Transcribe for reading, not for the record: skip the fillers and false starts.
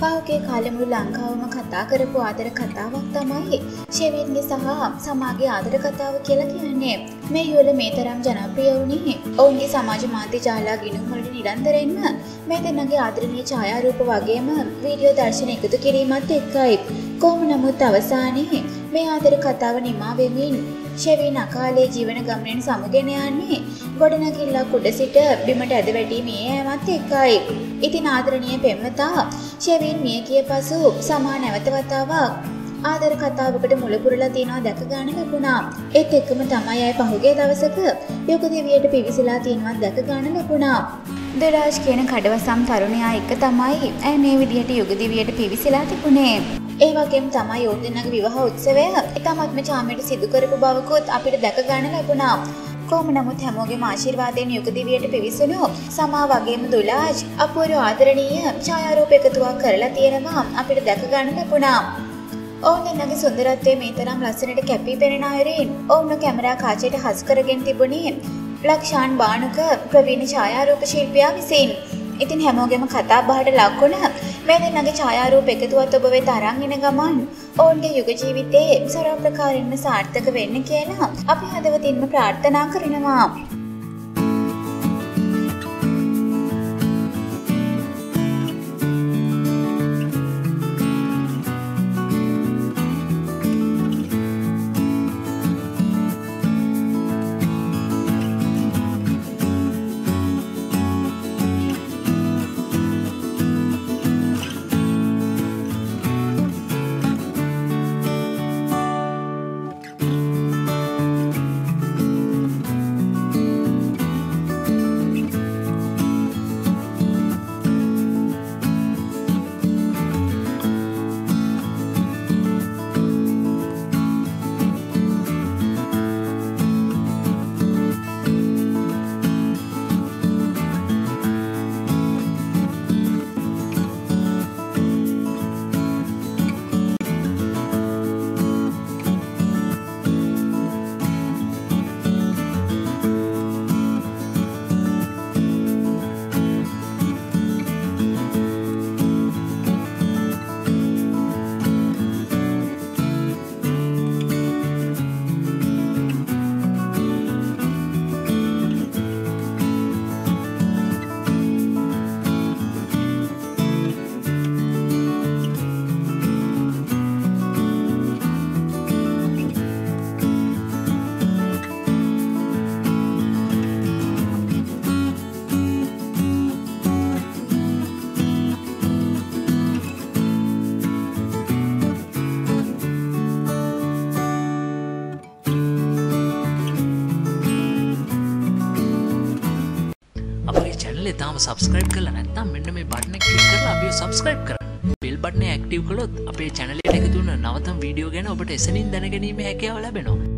පහුගිය කාලෙ මුළු ලංකාවම කතා කරපු ආදර කතාවක් තමයි ෂෙවින්ගේ සහ සමාගේ ආදර කතාව කියලා කියන්නේ. මේ යුවල මේ තරම් ජනප්‍රිය වුණේ ඔවුන්ගේ සමාජ මාධ්‍ය ජාලා ගිණුම් වලට නිරන්තරයෙන්ම මේ දෙන්නගේ ආදරණීය ඡායාරූප වගේම වීඩියෝ දර්ශන එකතු කිරීමත් එක්කයි. කොහොම නමුත් අවසානයේ මේ ආදර කතාව නිමා වෙමින් ෂෙවින් අකාලේ ජීවන ගමනෙන් සමුගෙන යන්නේ ගොඩනැගිල්ලක් උඩ සිට බිමට ඇද වැටී මිය යෑමත් එක්කයි. ඉතින් ආදරණීය පෙම්වතා ෂෙවින් මිය ගිය පසු සමා නැවත වතාවක් ආදර කතාවකට මුල පුරලා තියෙනවා දැක ගන්න ලැබුණා. ඒත් එක්කම තමයි අය පහුගිය දවසක යුග දෙවියට පිවිසලා තියෙනවා දැක ගන්න ලැබුණා. දරාජ් කියන කඩවසම් තරුණයා එක තමයි ඇය මේ විදිහට යුග දෙවියට පිවිසලා තිබුණේ. ඒ වගේම තමයි ඔවුන් දෙන්නගේ විවාහ උත්සවය ඉතාමත්ම චාමයට සිදු කරපු බවකුත් අපිට දැක ගන්න ලැබුණා. කොහොම නමුත් හැමෝගේම ආශිර්වාදයෙන් යුග දිවියට පිවිසුණු සමා වගේම දුලාජ් අපූර්ව ආදරණීය ඡායාරූප එකතුවක් කරලා තියෙනවා අපිට දැක ගන්න ලැබුණා. ඔවුන් දෙන්නගේ සුන්දරත්වයේ මේ තරම් ලස්සනට කැපී පෙනෙන අයුරින් ඔවුන්ව කැමරා කාචයට හසු කරගෙන තිබුණේ ලක්ෂාන් බානුක ප්‍රවීණ ඡායාරූප ශිල්පියා විසින්. ඉතින් හැමෝගෙම කතා බහට ලක් වුණ මේ දෙන්නගේ ඡායාරූප එකතුවත් ඔබ වෙත අරන් එන ගමන් ඔවුන්ගේ යුග ජීවිතයේ සරල ප්‍රකාරයෙන්ම සාර්ථක වෙන්න කියලා අපි හදවතින්ම ප්‍රාර්ථනා කරනවා. තාම සබස්ක්‍රයිබ් කරලා නැත්නම් මෙන්න මේ බටන් එක ක්ලික් කරලා අපිව සබස්ක්‍රයිබ් කරන්න. බෙල් බටන් එක ඇක්ටිව් කළොත් අපේ channel එකට එකතු වෙන නවතම වීඩියෝ ගැන ඔබට එසනින් දැනගැනීමේ හැකියාව ලැබෙනවා.